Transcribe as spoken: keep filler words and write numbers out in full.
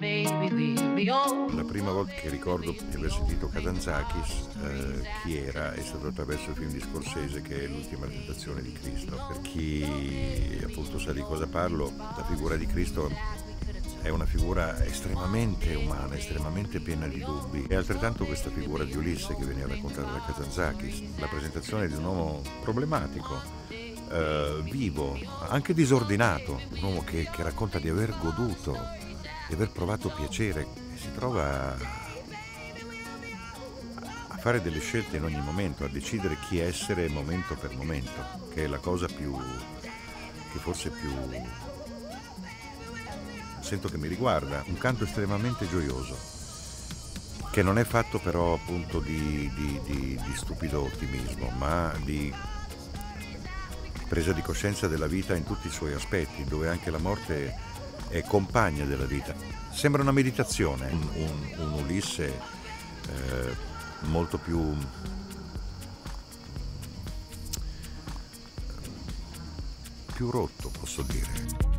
La prima volta che ricordo di aver sentito Kazantzakis, eh, chi era, è stato attraverso il film di Scorsese che è L'ultima tentazione di Cristo. Per chi appunto sa di cosa parlo, la figura di Cristo è una figura estremamente umana, estremamente piena di dubbi. E altrettanto questa figura di Ulisse che veniva raccontata da Kazantzakis, la presentazione di un uomo problematico, eh, vivo, anche disordinato, un uomo che, che racconta di aver goduto, di aver provato piacere e si trova a fare delle scelte in ogni momento, a decidere chi essere momento per momento, che è la cosa più, che forse più sento che mi riguarda, un canto estremamente gioioso, che non è fatto però appunto di, di, di, di stupido ottimismo, ma di presa di coscienza della vita in tutti i suoi aspetti, dove anche la morte è compagna della vita. Sembra una meditazione, un, un, un Ulisse eh, molto più più rotto, posso dire.